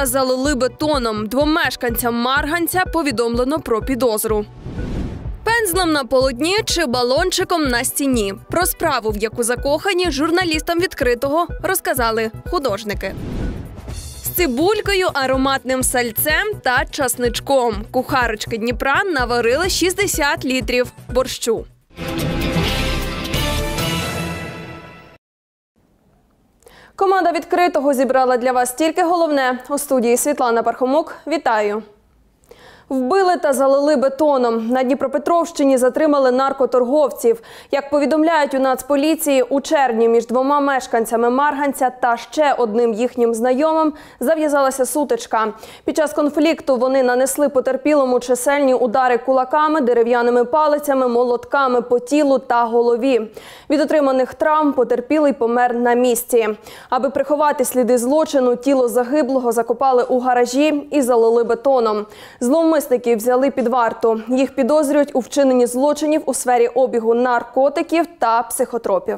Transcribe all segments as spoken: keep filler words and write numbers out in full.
та залили бетоном. Двом мешканцям Марганця повідомлено про підозру. Пензлем на полотні чи балончиком на стіні. Про справу, в яку закохані, журналістам «Відкритого» розказали художники. З цибулькою, ароматним сальцем та часничком кухарочки Дніпра наварили шістдесят літрів борщу. Команда «Відкритого» зібрала для вас тільки головне. У студії Світлана Пархомук. Вітаю! Вбили та залили бетоном. На Дніпропетровщині затримали наркоторговців. Як повідомляють у Нацполіції, у червні між двома мешканцями Марганця та ще одним їхнім знайомим зав'язалася сутичка. Під час конфлікту вони нанесли потерпілому чисельні удари кулаками, дерев'яними палицями, молотками по тілу та голові. Від отриманих травм потерпілий помер на місці. Аби приховати сліди злочину, тіло загиблого закопали у гаражі і залили бетоном. Зловмисників взяли під варту. Їх підозрюють у вчиненні злочинів у сфері обігу наркотиків та психотропів.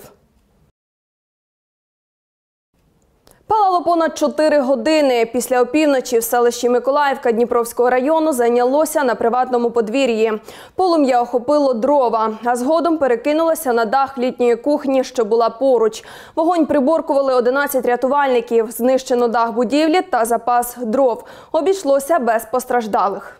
Палало понад чотири години. Після опівночі в селищі Миколаївка Дніпровського району зайнялося на приватному подвір'ї. Полум'я охопило дрова, а згодом перекинулося на дах літньої кухні, що була поруч. Вогонь приборкували одинадцять рятувальників. Знищено дах будівлі та запас дров. Обійшлося без постраждалих.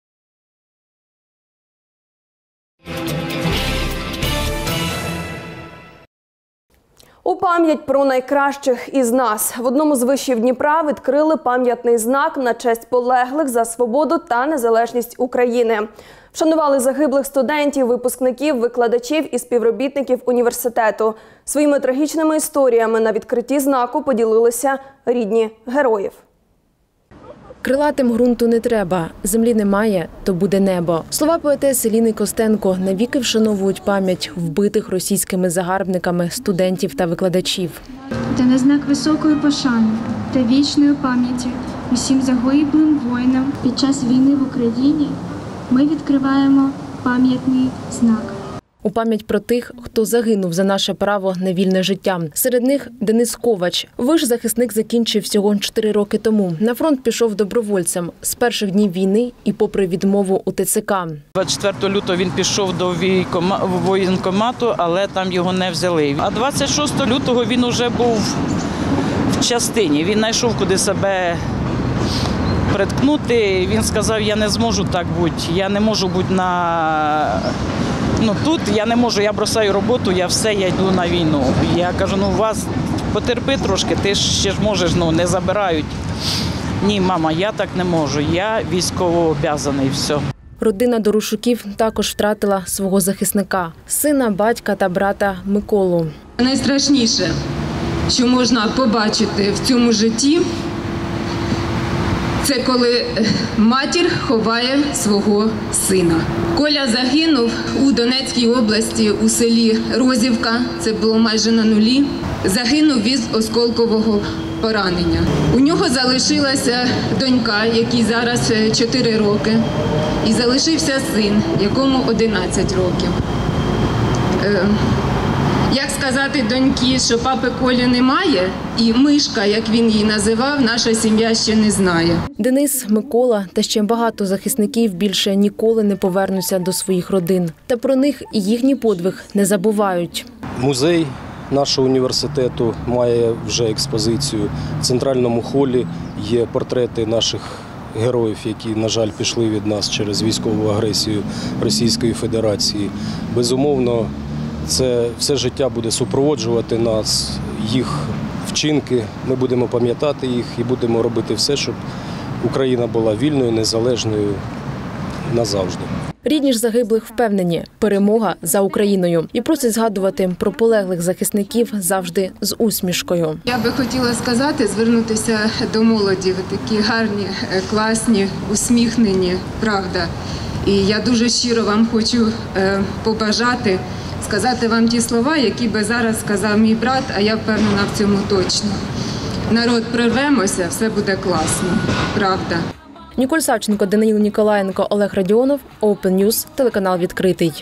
У пам'ять про найкращих із нас. В одному з вишів Дніпра відкрили пам'ятний знак на честь полеглих за свободу та незалежність України. Вшанували загиблих студентів, випускників, викладачів і співробітників університету. Своїми трагічними історіями на відкритті знаку поділилися рідні героїв. Крилатим ґрунту не треба, землі немає, то буде небо. Слова поетеси Ліни Костенко навіки вшановують пам'ять вбитих російськими загарбниками студентів та викладачів. Та на знак високої пошани та вічної пам'яті усім загиблим воїнам під час війни в Україні ми відкриваємо пам'ятний знак. У пам'ять про тих, хто загинув за наше право на вільне життя. Серед них Денис Ковач. Виш-захисник закінчив всього чотири роки тому. На фронт пішов добровольцем з перших днів війни і попри відмову у Те Це Ка. двадцять четвертого лютого він пішов до воєнкомату, але там його не взяли. А двадцять шостого лютого він вже був в частині. Він знайшов, куди себе приткнути. Він сказав, я не зможу так бути, я не можу бути на... Ну, тут я не можу, я бросаю роботу, я все, я йду на війну. Я кажу, ну вас потерпи трошки, ти ще ж можеш, ну не забирають. Ні, мама, я так не можу, я військовообов'язаний, все. Родина Дорошуків також втратила свого захисника – сина, батька та брата Миколу. Найстрашніше, що можна побачити в цьому житті, це коли матір ховає свого сина. Коля загинув у Донецькій області у селі Розівка, це було майже на нулі, загинув від осколкового поранення. У нього залишилася донька, якій зараз чотири роки, і залишився син, якому одинадцять років. Як сказати доньки, що папи Колі немає, і Мишка, як він її називав, наша сім'я ще не знає. Денис, Микола та ще багато захисників більше ніколи не повернуться до своїх родин. Та про них і їхній подвиг не забувають. Музей нашого університету має вже експозицію. В центральному холі є портрети наших героїв, які, на жаль, пішли від нас через військову агресію Російської Федерації. Безумовно, це все життя буде супроводжувати нас, їх вчинки. Ми будемо пам'ятати їх і будемо робити все, щоб Україна була вільною, незалежною назавжди. Рідні ж загиблих впевнені – перемога за Україною. І просять згадувати про полеглих захисників завжди з усмішкою. Я би хотіла сказати, звернутися до молоді. Ви такі гарні, класні, усміхнені, правда. І я дуже щиро вам хочу побажати, сказати вам ті слова, які би зараз сказав мій брат, а я впевнена в цьому точно. Народ, прорвемося, все буде класно, правда. Ніколь Савченко, Даниїл Ніколаєнко, Олег Радіонов, Open News, телеканал «Відкритий».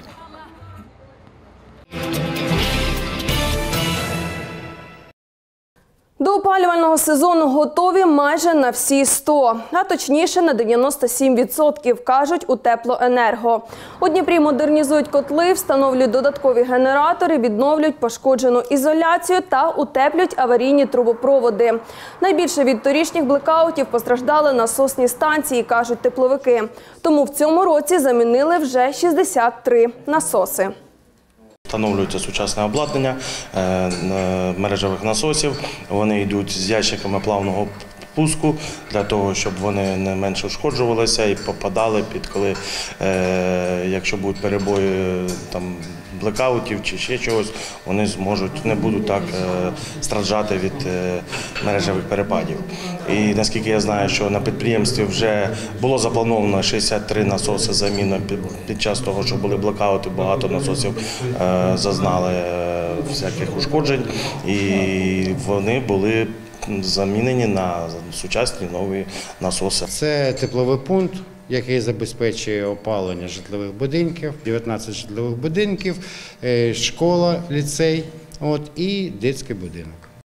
До опалювального сезону готові майже на всі сто, а точніше на дев'яносто сім відсотків, кажуть у Теплоенерго. У Дніпрі модернізують котли, встановлюють додаткові генератори, відновлюють пошкоджену ізоляцію та утеплюють аварійні трубопроводи. Найбільше від торішніх блекаутів постраждали насосні станції, кажуть тепловики. Тому в цьому році замінили вже шістдесят три насоси. Встановлюється сучасне обладнання мережевих насосів. Вони йдуть з ящиками плавного пуску для того, щоб вони не менше ушкоджувалися і попадали під, коли, якщо будуть перебої там, блекаутів чи ще чогось, вони зможуть, не будуть так страждати від мережевих перепадів. І наскільки я знаю, що на підприємстві вже було заплановано шістдесят три насоси заміни під час того, що були блекаути, багато насосів зазнали всяких ушкоджень і вони були замінені на сучасні нові насоси. Це тепловий пункт, який забезпечує опалення житлових будинків, дев'ятнадцять житлових будинків, школа, ліцей от, і дитячий будинок.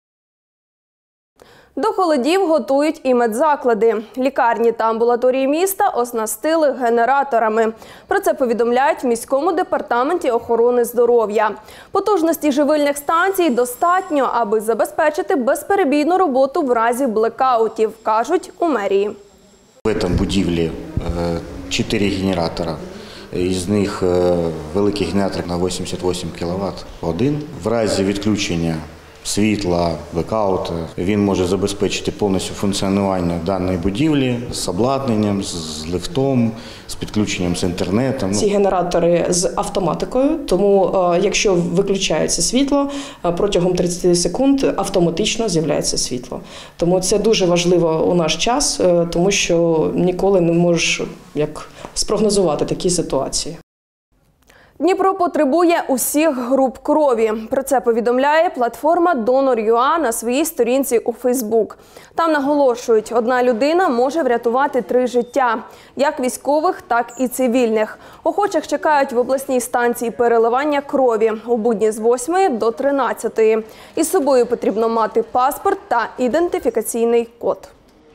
До холодів готують і медзаклади. Лікарні та амбулаторії міста оснастили генераторами. Про це повідомляють в міському департаменті охорони здоров'я. Потужності живильних станцій достатньо, аби забезпечити безперебійну роботу в разі блекаутів, кажуть у мерії. В этом будівлі чотири генератора. Із них великий генератор на вісімдесят вісім кіловат один. В разі відключення світла, блекауту, він може забезпечити повністю функціонування даної будівлі з обладнанням, з ліфтом, з підключенням з інтернетом. Ці генератори з автоматикою, тому якщо виключається світло, протягом тридцяти секунд автоматично з'являється світло. Тому це дуже важливо у наш час, тому що ніколи не можеш як спрогнозувати такі ситуації. Дніпро потребує усіх груп крові. Про це повідомляє платформа Донор крапка ю а на своїй сторінці у Фейсбук. Там наголошують, одна людина може врятувати три життя – як військових, так і цивільних. Охочих чекають в обласній станції переливання крові у будні з восьмої до тринадцятої. Із собою потрібно мати паспорт та ідентифікаційний код.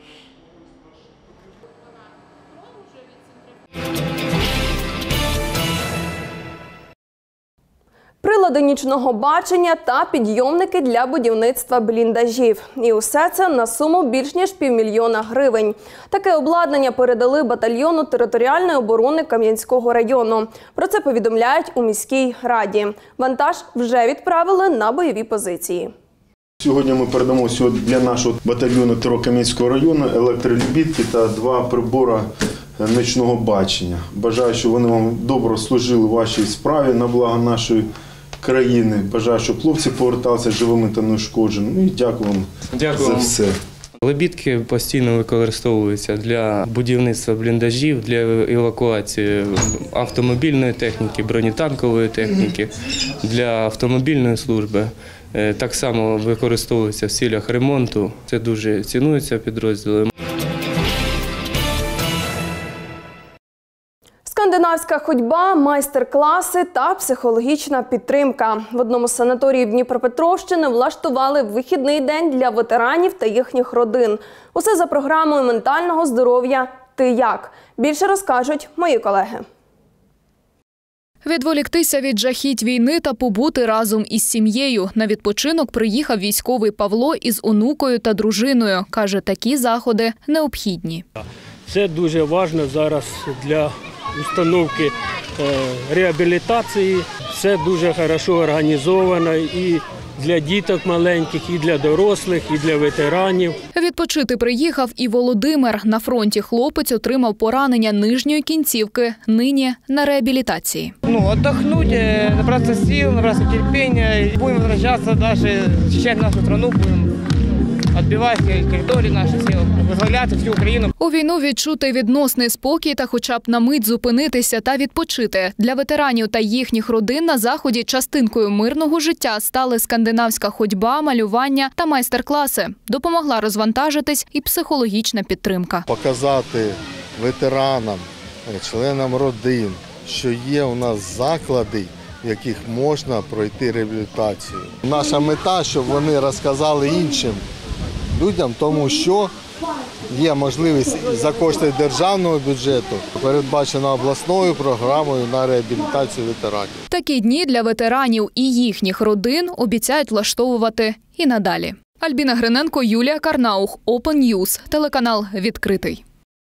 Прилади нічного бачення та підйомники для будівництва бліндажів. І усе це на суму більш ніж півмільйона гривень. Таке обладнання передали батальйону територіальної оборони Кам'янського району. Про це повідомляють у міській раді. Вантаж вже відправили на бойові позиції. Сьогодні ми передамо для нашого батальйону ТРО Кам'янського району електролебідки та два прибори нічного бачення. Бажаю, щоб вони вам добре служили в вашій справі на благо нашої країни. Бажаю, щоб хлопці поверталися живими та неушкодженими. І дякую вам дякую за все. Лебідки постійно використовуються для будівництва бліндажів, для евакуації автомобільної техніки, бронетанкової техніки, для автомобільної служби. Так само використовуються в цілях ремонту. Це дуже цінується підрозділом. Скандинавська ходьба, майстер-класи та психологічна підтримка. В одному з санаторіїв Дніпропетровщини влаштували вихідний день для ветеранів та їхніх родин. Усе за програмою ментального здоров'я «Ти як?». Більше розкажуть мої колеги. Відволіктися від жахіть війни та побути разом із сім'єю. На відпочинок приїхав військовий Павло із онукою та дружиною. Каже, такі заходи необхідні. Це дуже важливо зараз для установки реабілітації. Все дуже добре організовано і для діток маленьких, і для дорослих, і для ветеранів. Відпочити приїхав і Володимир. На фронті хлопець отримав поранення нижньої кінцівки. Нині на реабілітації. Ну, відпочити, набратися сил, набратися терпіння. Будемо повертатися, навіть захищати нашу країну, будемо відбивати території наші сили, визволяти всю Україну. У війну відчути відносний спокій та хоча б на мить зупинитися та відпочити. Для ветеранів та їхніх родин на заході частинкою мирного життя стали скандинавська ходьба, малювання та майстер-класи. Допомогла розвантажитись і психологічна підтримка. Показати ветеранам, членам родин, що є у нас заклади, в яких можна пройти реабілітацію. Наша мета, щоб вони розказали іншим, людям, тому що є можливість за кошти державного бюджету, передбачена обласною програмою на реабілітацію ветеранів. Такі дні для ветеранів і їхніх родин обіцяють влаштовувати і надалі. Альбіна Гриненко, Юлія Карнаух, Open News, телеканал «Відкритий».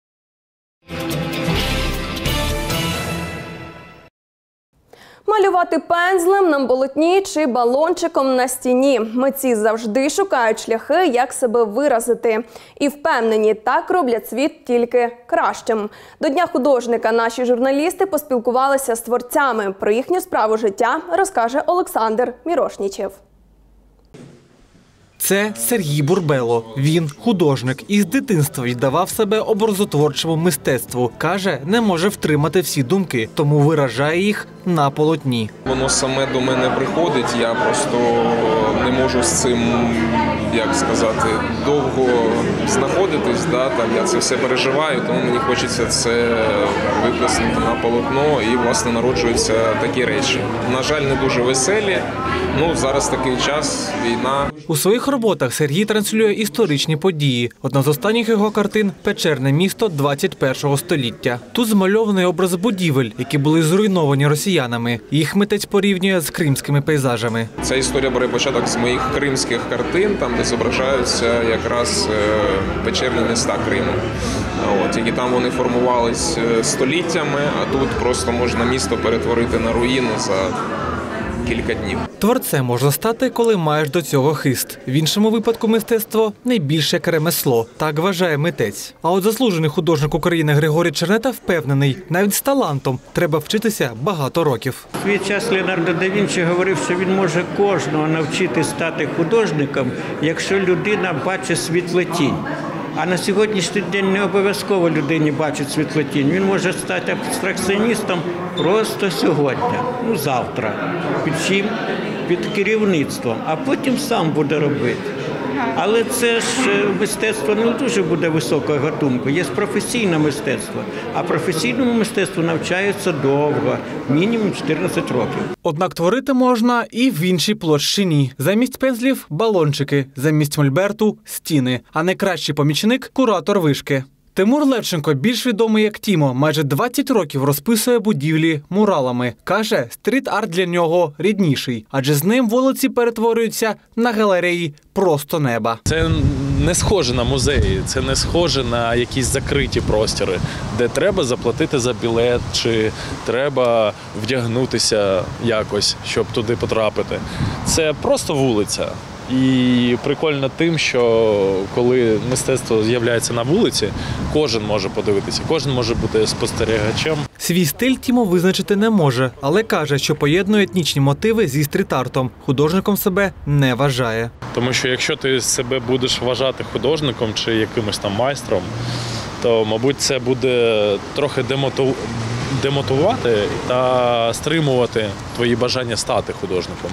Малювати пензлем на полотні чи балончиком на стіні. Митці завжди шукають шляхи, як себе виразити. І впевнені, так роблять світ тільки кращим. До Дня художника наші журналісти поспілкувалися з творцями. Про їхню справу життя розкаже Олександр Мірошнічев. Це Сергій Бурбело. Він художник і з дитинства віддавав себе образотворчому мистецтву. Каже, не може втримати всі думки, тому виражає їх на полотні. Воно саме до мене приходить, я просто не можу з цим, як сказати, довго знаходитись. Да? Там я це все переживаю, тому мені хочеться це виплеснути на полотно і, власне, народжуються такі речі. На жаль, не дуже веселі. Ну, зараз такий час, війна. У своїх роботах Сергій транслює історичні події. Одна з останніх його картин – «Печерне місто двадцять першого століття». Тут змальований образ будівель, які були зруйновані росіянами. Їх митець порівнює з кримськими пейзажами. Ця історія бере початок з моїх кримських картин, там, де зображаються якраз печерні міста Криму. От, які там вони формувались століттями, а тут просто можна місто перетворити на руїни за кілька днів. Творцем можна стати, коли маєш до цього хист. В іншому випадку мистецтво – не більше як ремесло. Так вважає митець. А от заслужений художник України Григорій Чернета впевнений, навіть з талантом треба вчитися багато років. В свій час Леонардо да Вінчі говорив, що він може кожного навчити стати художником, якщо людина бачить світлотінь. А на сьогоднішній день не обов'язково людині бачить світлотінь. Він може стати абстракціоністом просто сьогодні, ну завтра, під чим? Під керівництвом, а потім сам буде робити. Але це ж мистецтво не дуже буде високого гатунку, є професійне мистецтво. А професійному мистецтву навчаються довго, мінімум чотирнадцять років. Однак творити можна і в іншій площині. Замість пензлів – балончики, замість мольберту – стіни. А найкращий помічник – куратор вишки. Тимур Левченко, більш відомий як Тімо, майже двадцять років розписує будівлі муралами. Каже, стріт-арт для нього рідніший, адже з ним вулиці перетворюються на галереї просто неба. Це не схоже на музеї, це не схоже на якісь закриті простори, де треба заплатити за білет, чи треба вдягнутися якось, щоб туди потрапити. Це просто вулиця. І прикольно тим, що коли мистецтво з'являється на вулиці, кожен може подивитися, кожен може бути спостерігачем. Свій стиль Тімо визначити не може, але каже, що поєднує етнічні мотиви зі стріт-артом. Художником себе не вважає. Тому що якщо ти себе будеш вважати художником чи якимось там майстром, то, мабуть, це буде трохи демоту... демотувати та стримувати твої бажання стати художником.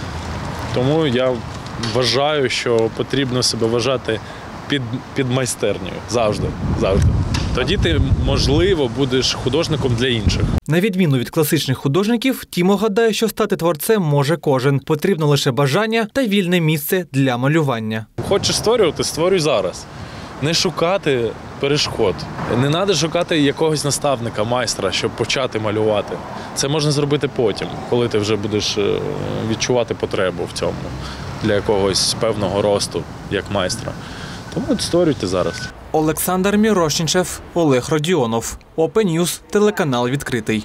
Тому я вважаю, що потрібно себе вважати під, під майстернею. Завжди. Завжди. Тоді ти, можливо, будеш художником для інших. На відміну від класичних художників, Тімо гадає, що стати творцем може кожен. Потрібно лише бажання та вільне місце для малювання. Хочеш створювати – створюй зараз. Не шукати перешкод. Не треба шукати якогось наставника, майстра, щоб почати малювати. Це можна зробити потім, коли ти вже будеш відчувати потребу в цьому для якогось певного росту, як майстра. Тому створюйте зараз. Олександр Мірошнічев, Олег Родіонов. Open News, телеканал «Відкритий».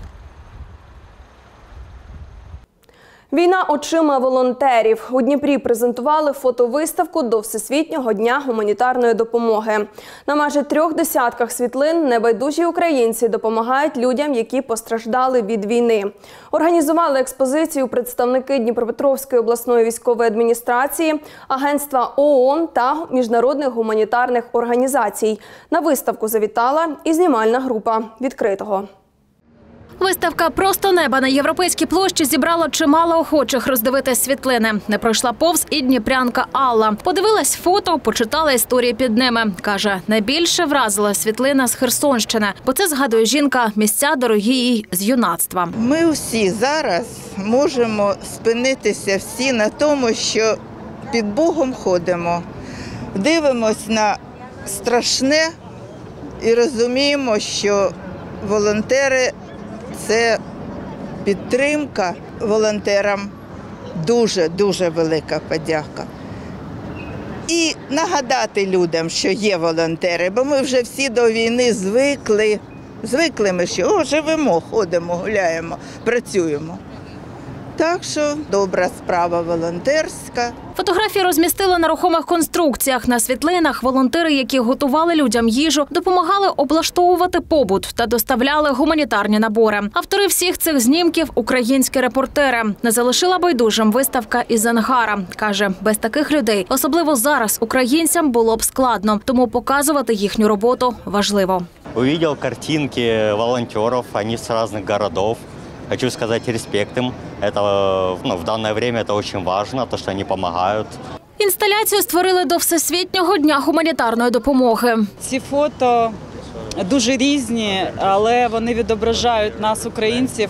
Війна очима волонтерів. У Дніпрі презентували фотовиставку до Всесвітнього дня гуманітарної допомоги. На майже трьох десятках світлин небайдужі українці допомагають людям, які постраждали від війни. Організували експозицію представники Дніпропетровської обласної військової адміністрації, агентства ООН та міжнародних гуманітарних організацій. На виставку завітала і знімальна група «Відкритого». Виставка «Просто неба» на Європейській площі зібрала чимало охочих роздивитись світлини. Не пройшла повз і дніпрянка Алла. Подивилась фото, почитала історії під ними. Каже, найбільше вразила світлина з Херсонщини, бо це, згадує жінка, місця дорогі їй з юнацтва. Ми всі зараз можемо спинитися всі на тому, що під Богом ходимо. дивимось на страшне і розуміємо, що волонтери – це підтримка волонтерам, дуже-дуже велика подяка. І нагадати людям, що є волонтери, бо ми вже всі до війни звикли, звикли ми, що о, живемо, ходимо, гуляємо, працюємо. Так що добра справа волонтерська. Фотографії розмістили на рухомих конструкціях. На світлинах волонтери, які готували людям їжу, допомагали облаштовувати побут та доставляли гуманітарні набори. Автори всіх цих знімків – українські репортери. Не залишила байдужим виставка із Ангара. Каже, без таких людей, особливо зараз, українцям було б складно. Тому показувати їхню роботу важливо. Увидел картинки волонтеров, они с разных городов. Хочу сказать респект им. Это, ну, в данное время это очень важно, то, что они помогают. Інсталяцію створили до Всесвітнього дня гуманітарної допомоги. Ці фото дуже різні, але вони відображають нас, українців,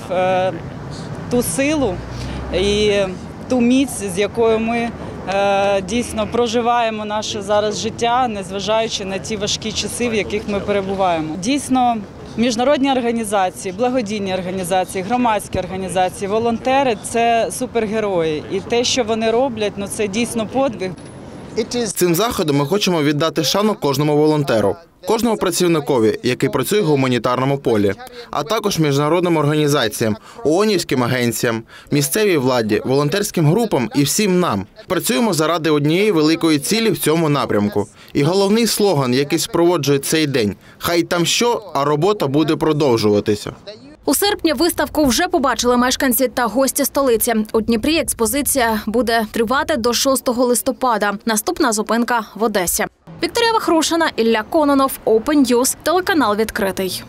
ту силу і ту міць, з якою ми дійсно проживаємо наше зараз життя, незважаючи на ті важкі часи, в яких ми перебуваємо. Дійсно, міжнародні організації, благодійні організації, громадські організації, волонтери – це супергерої. І те, що вони роблять, ну, це дійсно подвиг. Цим заходом ми хочемо віддати шану кожному волонтеру, кожному працівникові, який працює в гуманітарному полі, а також міжнародним організаціям, ООНівським агенціям, місцевій владі, волонтерським групам і всім нам. Працюємо заради однієї великої цілі в цьому напрямку. І головний слоган, який супроводжує цей день – «Хай там що, а робота буде продовжуватися». У серпні виставку вже побачили мешканці та гості столиці. У Дніпрі експозиція буде тривати до шостого листопада. Наступна зупинка в Одесі. Вікторія Вахрушина, Ілля Кононов, Open News, телеканал «Відкритий».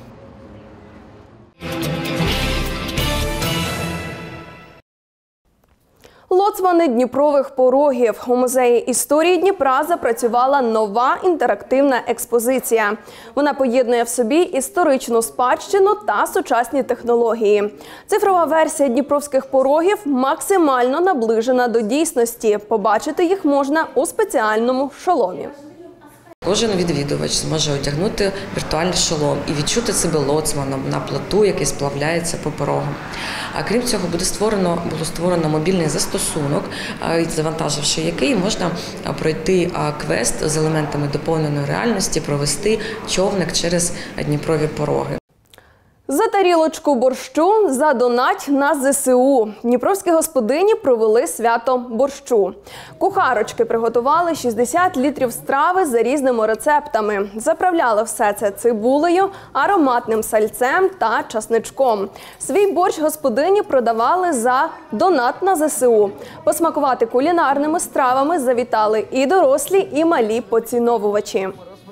Лоцмани Дніпрових порогів. У музеї історії Дніпра запрацювала нова інтерактивна експозиція. Вона поєднує в собі історичну спадщину та сучасні технології. Цифрова версія дніпровських порогів максимально наближена до дійсності. Побачити їх можна у спеціальному шоломі. Кожен відвідувач зможе одягнути віртуальний шолом і відчути себе лоцманом на плоту, який сплавляється по порогам. А крім цього, буде створено, було створено мобільний застосунок, завантаживши який можна пройти квест з елементами доповненої реальності, провести човник через Дніпрові пороги. За тарілочку борщу, за донать на зе се у. Дніпровські господині провели свято борщу. Кухарочки приготували шістдесят літрів страви за різними рецептами. Заправляли все це цибулею, ароматним сальцем та часничком. Свій борщ господині продавали за донат на зе се у. Посмакувати кулінарними стравами завітали і дорослі, і малі поціновувачі.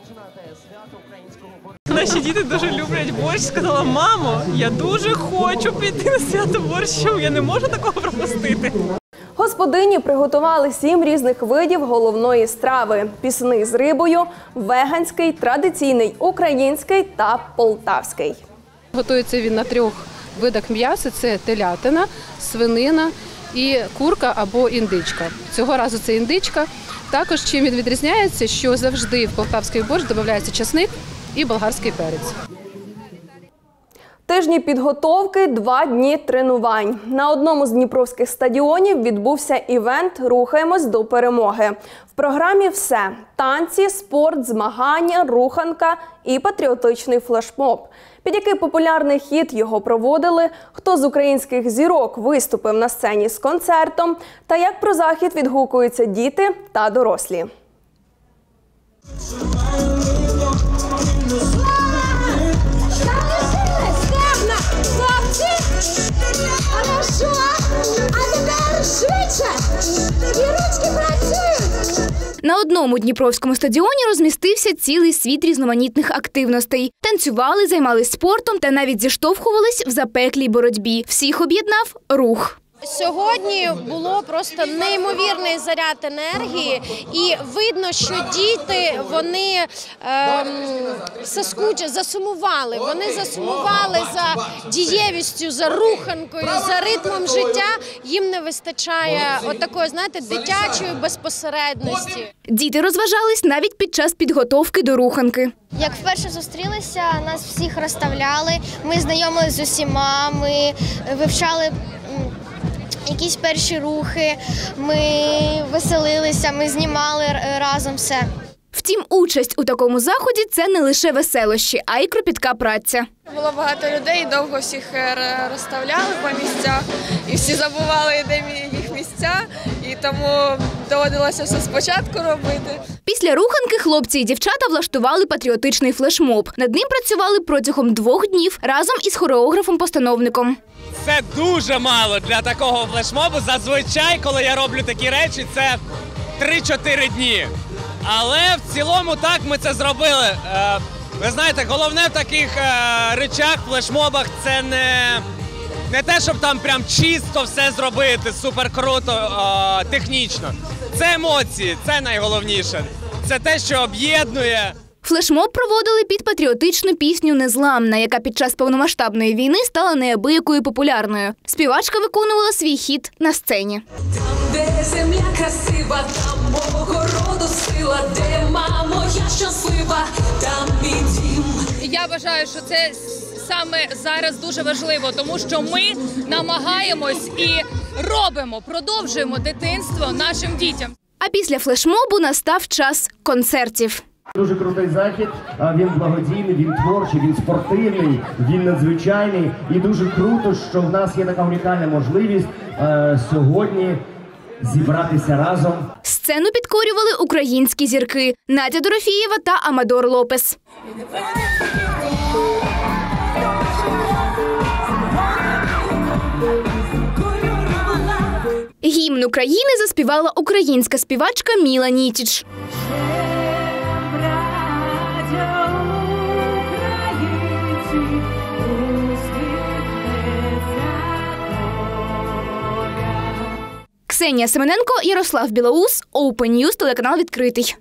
Наші діти дуже люблять борщ. Сказала: мамо, я дуже хочу піти на свято борщу, я не можу такого пропустити. Господині приготували сім різних видів головної страви. Пісний з рибою, веганський, традиційний український та полтавський. Готується він на трьох видах м'яса – це телятина, свинина і курка або індичка. Цього разу це індичка. Також чим він відрізняється, що завжди в полтавський борщ додається часник і болгарський перець. Тижні підготовки, два дні тренувань. На одному з дніпровських стадіонів відбувся івент «Рухаємось до перемоги». В програмі все – танці, спорт, змагання, руханка і патріотичний флешмоб. Під який популярний хіт його проводили, хто з українських зірок виступив на сцені з концертом та як про захід відгукуються діти та дорослі. На одному дніпровському стадіоні розмістився цілий світ різноманітних активностей. Танцювали, займались спортом та навіть зіштовхувались в запеклій боротьбі. Всіх об'єднав рух. Сьогодні було просто неймовірний заряд енергії, і видно, що діти, вони ем, соскучили, засумували. Вони засумували за дієвістю, за руханкою, за ритмом життя. Їм не вистачає отакої, знаєте, дитячої безпосередності. Діти розважались навіть під час підготовки до руханки. Як вперше зустрілися, нас всіх розставляли, ми знайомилися з усіма, ми вивчали якісь перші рухи, ми веселилися, ми знімали разом все. Втім, участь у такому заході – це не лише веселощі, а й кропітка праця. Було багато людей, довго всіх розставляли по місцях, і всі забували, де їх місця, і тому доводилося все спочатку робити. Після руханки хлопці і дівчата влаштували патріотичний флешмоб. Над ним працювали протягом двох днів разом із хореографом-постановником. Це дуже мало для такого флешмобу. Зазвичай, коли я роблю такі речі, це три-чотири дні. Але в цілому так ми це зробили. Ви знаєте, головне в таких речах, флешмобах, це не, не те, щоб там прям чисто все зробити, супер круто, технічно. Це емоції, це найголовніше. Це те, що об'єднує. Флешмоб проводили під патріотичну пісню «Незламна», яка під час повномасштабної війни стала неабиякою популярною. Співачка виконувала свій хіт на сцені. Там, де земля красива, там мого роду сила, де мама я щаслива, там мій дім. Я вважаю, що це саме зараз дуже важливо, тому що ми намагаємось і робимо, продовжуємо дитинство нашим дітям. А після флешмобу настав час концертів. Дуже крутий захід, він благодійний, він творчий, він спортивний, він надзвичайний. І дуже круто, що в нас є така унікальна можливість е, сьогодні зібратися разом. Сцену підкорювали українські зірки – Надя Дорофієва та Амадор Лопес. Гімн України заспівала українська співачка Міла Нітіч. Ксенія Семененко, Ярослав Білоус, Open News, телеканал «Відкритий».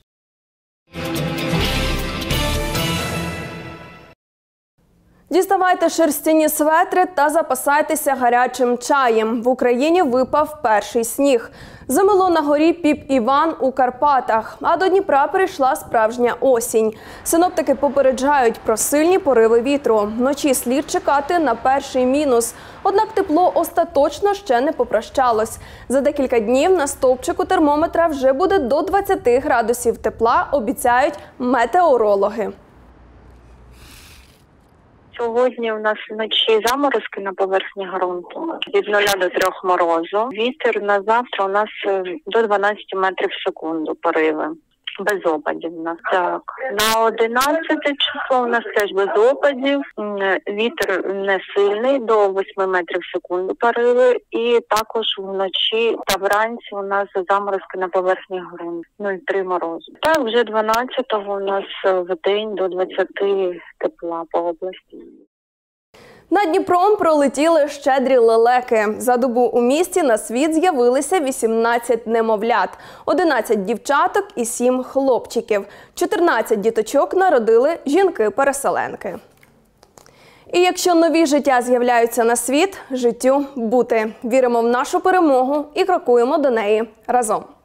Діставайте шерстяні светри та запасайтеся гарячим чаєм. В Україні випав перший сніг. Замело на горі Піп-Іван у Карпатах, а до Дніпра прийшла справжня осінь. Синоптики попереджають про сильні пориви вітру. Вночі слід чекати на перший мінус. Однак тепло остаточно ще не попрощалось. За декілька днів на стовпчику термометра вже буде до двадцяти градусів тепла, обіцяють метеорологи. Сьогодні у нас вночі заморозки на поверхні ґрунту, від нуля до трьох морозу. Вітер на завтра у нас до дванадцяти метрів в секунду пориви. Без опадів у нас. Так. На одинадцяте число у нас теж без опадів. Вітер не сильний, до восьми метрів в секунду пориви. І також вночі та вранці у нас заморозки на поверхні ґрунту. нуль цілих три морозу. Так, вже дванадцятого у нас в день до двадцяти тепла по області. Над Дніпром пролетіли щедрі лелеки. За добу у місті на світ з'явилися вісімнадцять немовлят, одинадцять дівчаток і сім хлопчиків. чотирнадцять діточок народили жінки-переселенки. І якщо нові життя з'являються на світ, життю бути. Віримо в нашу перемогу і крокуємо до неї разом.